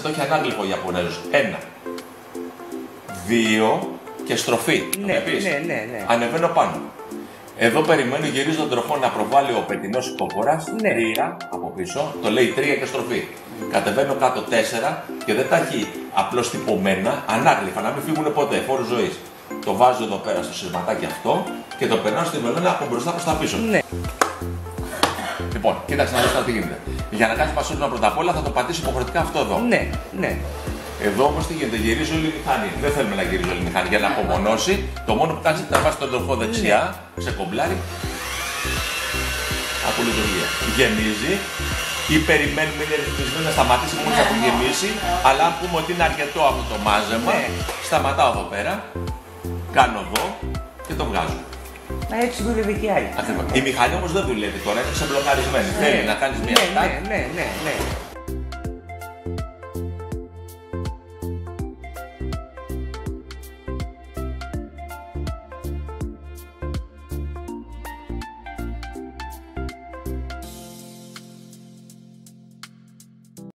το έχει ανάγλυφο ο Ιαπωνέζος. 1, 2 και στροφή. Ναι. Ανεβαίνω πάνω. Εδώ περιμένω, γυρίζω τον τροχό να προβάλλει ο πετεινός υπόφορας. 3 από πίσω, το λέει 3 και στροφή. Κατεβαίνω κάτω 4 και δεν τα έχει απλώς τυπωμένα, ανάγλυφα, να μην φύγουν ποτέ, φόρου ζωής. Το βάζω εδώ πέρα στο σειρματάκι αυτό και το περνάω στη μελώνα από μπροστά προς τα πίσω. Ναι. Λοιπόν, κοίταξε να δεις τι γίνεται. Για να κάνεις πασόρισμα πρώτα απ' όλα θα το πατήσω υποχρεωτικά αυτό εδώ. Ναι. Εδώ όμως τι γίνεται, γυρίζω όλη η μηχανή. Δεν θέλουμε να γυρίζω όλη η μηχανή για να απομονώσει. Το μόνο που κάνεις είναι να βάζεις τον τροχό δεξιά, σε κομπλάρι. Από λειτουργία. Γεμίζει. Ή περιμένουμε, είναι ρυθμισμένο να σταματήσει μόλις θα γεμίσει. Αλλά αν πούμε ότι είναι αρκετό αυτό το μάζεμα, σταματάω εδώ πέρα, κάνω εδώ και το βγάζω. Μα έτσι δουλεύει και άλλη. Ακριβώς. Η μηχανή όμως δεν δουλεύει τώρα, είναι ξεμπλοκαρισμένη. Θέλει να κάνεις μια στάση. Ναι.